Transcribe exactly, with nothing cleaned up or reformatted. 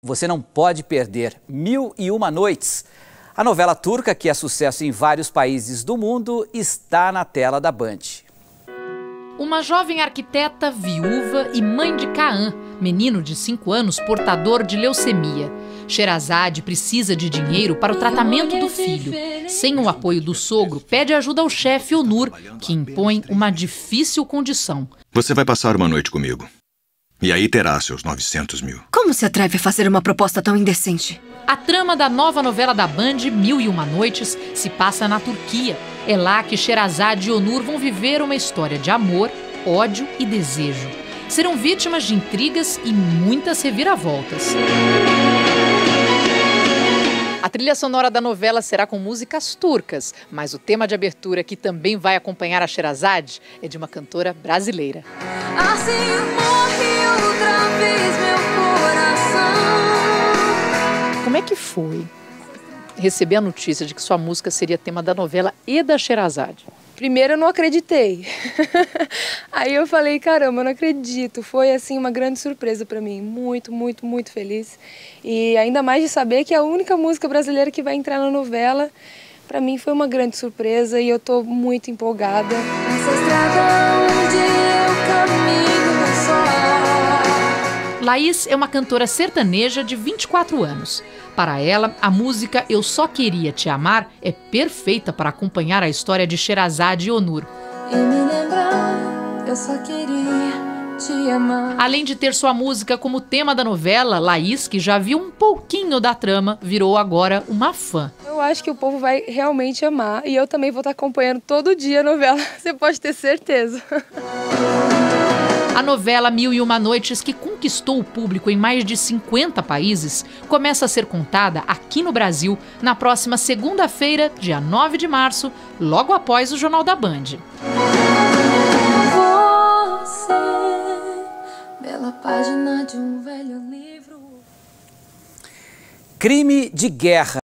Você não pode perder Mil e Uma Noites. A novela turca, que é sucesso em vários países do mundo, está na tela da Band. Uma jovem arquiteta, viúva e mãe de Kaan, menino de cinco anos portador de leucemia. Sherazade precisa de dinheiro para o tratamento do filho. Sem o apoio do sogro, pede ajuda ao chefe Onur, que impõe uma difícil condição. Você vai passar uma noite comigo. E aí terá seus novecentos mil. Como se atreve a fazer uma proposta tão indecente? A trama da nova novela da Band, Mil e Uma Noites, se passa na Turquia. É lá que Sherazade e Onur vão viver uma história de amor, ódio e desejo. Serão vítimas de intrigas e muitas reviravoltas. A trilha sonora da novela será com músicas turcas, mas o tema de abertura que também vai acompanhar a Sherazade é de uma cantora brasileira. Assim morre outra vez meu coração. Como é que foi receber a notícia de que sua música seria tema da novela e da Sherazade? Primeiro eu não acreditei. Aí eu falei, caramba, eu não acredito. Foi assim uma grande surpresa para mim. Muito, muito, muito feliz. E ainda mais de saber que é a única música brasileira que vai entrar na novela. Para mim foi uma grande surpresa e eu tô muito empolgada. Essa estrada onde eu caminho só. Laís é uma cantora sertaneja de vinte e quatro anos. Para ela, a música Eu Só Queria Te Amar é perfeita para acompanhar a história de Sherazade e Onur. E me lembrar, eu só queria te amar. Além de ter sua música como tema da novela, Laís, que já viu um pouquinho da trama, virou agora uma fã. Eu acho que o povo vai realmente amar e eu também vou estar acompanhando todo dia a novela, você pode ter certeza. A novela Mil e Uma Noites, que conquistou o público em mais de cinquenta países, começa a ser contada aqui no Brasil na próxima segunda-feira, dia nove de março, logo após o Jornal da Band. Você, bela página de um velho livro. Crime de guerra.